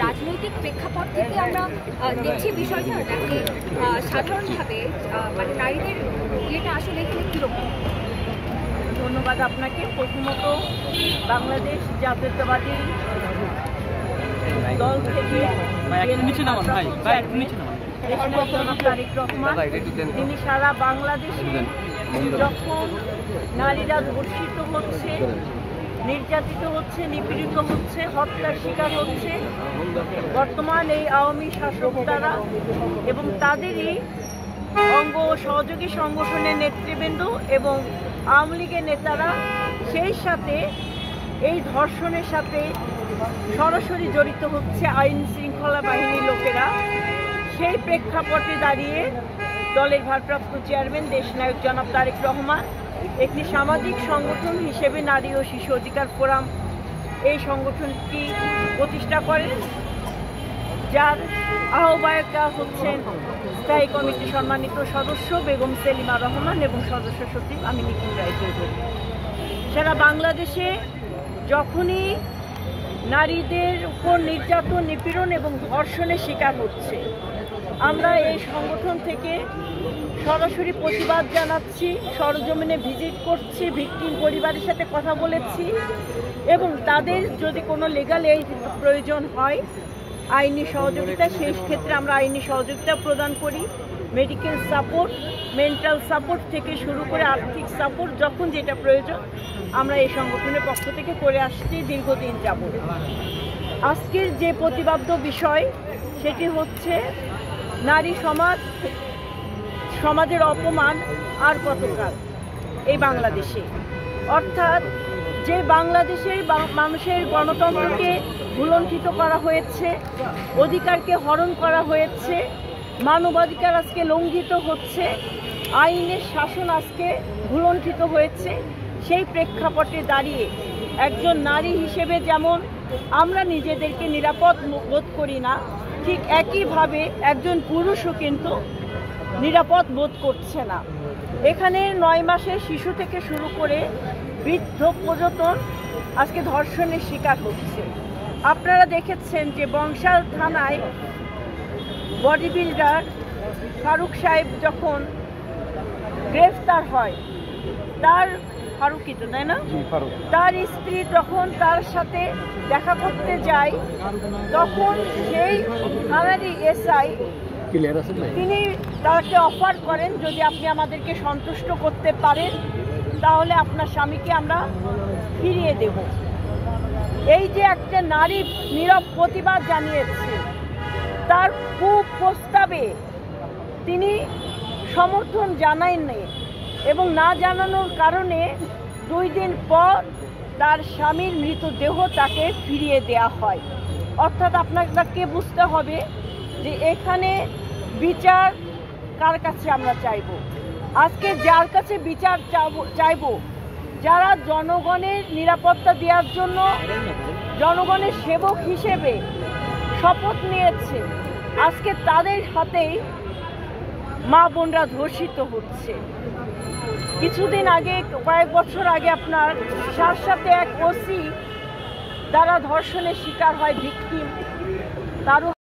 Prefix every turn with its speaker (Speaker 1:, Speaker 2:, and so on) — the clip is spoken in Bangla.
Speaker 1: রাজনৈতিক প্রেক্ষাপট থেকে আমরা দেখছি বিষয়টা নাকি সাধারণভাবে মানে নারীদের ইয়েটা আসলে এখানে কীরকম?
Speaker 2: ধন্যবাদ আপনাকে। প্রথমত বাংলাদেশ জাতীয়তাবাদী দল থেকে তারেক রহমান তিনি সারা বাংলাদেশে যখন নারীরা ধর্ষিত হচ্ছে, নির্যাতিত হচ্ছে, নিপীড়িত হচ্ছে, হত্যার শিকার হচ্ছে, বর্তমান এই আওয়ামী শাসক দ্বারা এবং তাদেরই অঙ্গ সহযোগী সংগঠনের নেতৃবৃন্দ এবং আওয়ামী লীগের নেতারা সেই সাথে এই ধর্ষণের সাথে সরাসরি জড়িত হচ্ছে আইন শৃঙ্খলা বাহিনীর লোকেরা। সেই প্রেক্ষাপটে দাঁড়িয়ে দলের ভারপ্রাপ্ত চেয়ারম্যান দেশনায়ক জনাব তারেক রহমান একটি সামাজিক সংগঠন হিসেবে নারী ও শিশু অধিকার ফোরাম এই সংগঠনটি প্রতিষ্ঠা করেন, যার আহ্বায়করা হচ্ছেন স্থায়ী কমিটির সম্মানিত সদস্য বেগম সেলিমা রহমান এবং সদস্য সচিব আমি নিখিল রায়চৌধুরী। সারা বাংলাদেশে যখনই নারীদের উপর নির্যাতন, নিপীড়ন এবং ধর্ষণের শিকার হচ্ছে, আমরা এই সংগঠন থেকে সরাসরি প্রতিবাদ জানাচ্ছি, সরজমিনে ভিজিট করছি, ভিকটিম পরিবারের সাথে কথা বলেছি এবং তাদের যদি কোনো লিগ্যাল এইড প্রয়োজন হয় আইনি সহযোগিতা, সেই ক্ষেত্রে আমরা আইনি সহযোগিতা প্রদান করি। মেডিকেল সাপোর্ট, মেন্টাল সাপোর্ট থেকে শুরু করে আর্থিক সাপোর্ট যখন যেটা প্রয়োজন আমরা এই সংগঠনের পক্ষ থেকে করে আসছি দীর্ঘদিন যাবত। আজকের যে প্রতিবাদ্য বিষয় সেটি হচ্ছে নারী সমাজের অপমান আর কতকাল এই বাংলাদেশে, অর্থাৎ যে বাংলাদেশের মানুষের গণতন্ত্রকে ভুলণ্ঠিত করা হয়েছে, অধিকারকে হরণ করা হয়েছে, মানবাধিকার আজকে লঙ্ঘিত হচ্ছে, আইনের শাসন আজকে ভুলণ্ঠিত হয়েছে। সেই প্রেক্ষাপটে দাঁড়িয়ে একজন নারী হিসেবে যেমন আমরা নিজেদেরকে নিরাপদ বোধ করি না, ঠিক একইভাবে একজন পুরুষও কিন্তু নিরাপদ বোধ করছে না। এখানে 9 মাসের শিশু থেকে শুরু করে বৃদ্ধ পর্যন্ত আজকে ধর্ষণের শিকার হচ্ছে। আপনারা দেখেছেন যে বংশাল থানায় বডি বিল্ডার ফারুক সাহেব যখন গ্রেফতার হয়, তার ফারুকই তো তাই না, তার স্ত্রী যখন তার সাথে দেখা করতে যায় তখন সেই থানারই এসআই তিনি তাকে অফার করেন যদি আপনি আমাদেরকে সন্তুষ্ট করতে পারেন তাহলে আপনার স্বামীকে আমরা ফিরিয়ে দেব। এই যে একটা নারী নীরব প্রতিবাদ জানিয়েছে, তার কুপ্রস্তাবে তিনি সমর্থন জানাননি এবং না জানানোর কারণে 2 দিন পর তার স্বামীর মৃতদেহ তাকে ফিরিয়ে দেয়া হয়। অর্থাৎ আপনাকে বুঝতে হবে যে এখানে বিচার কার কাছে আমরা চাইব। আজকে যার কাছে বিচার চাইব, যারা জনগণের নিরাপত্তা দেওয়ার জন্য জনগণের সেবক হিসেবে শপথ নিয়েছে, আজকে তাদের হাতেই মা বোনরা ধর্ষিত হচ্ছে। কিছুদিন আগে, কয়েক বছর আগে আপনার সাথে এক ওসি দ্বারা ধর্ষণের শিকার হয় ভিকটিম, তারও